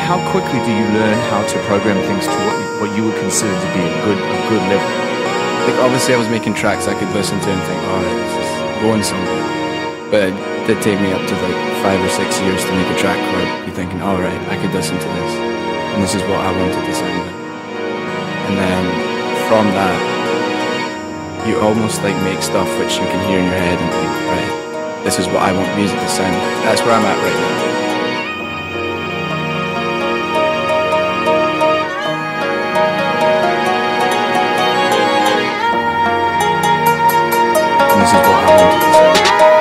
how quickly do you learn how to program things to what you would consider to be a good level? Like obviously I was making tracks I could listen to and think, alright, this is going somewhere. But it did take me up to like 5 or 6 years to make a track where I'd be thinking, alright, I could listen to this. And this is what I wanted to sound like. And then from that, you almost like make stuff which you can hear in your head and think, right, this is what I want music to sound like. That's where I'm at right now. This is what I wanted to say.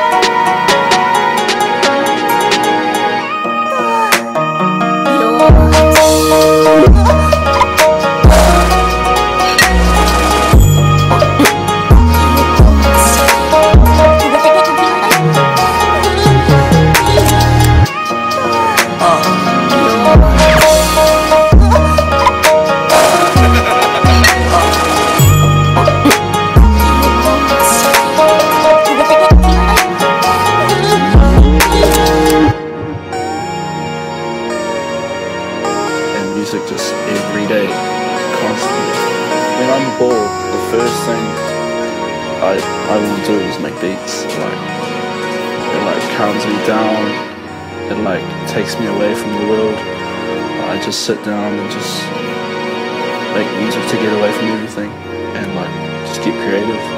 Music just every day, constantly. When I'm bored, the first thing I will do is make beats. It calms me down. It takes me away from the world. I just sit down and just make music to get away from everything and just get creative.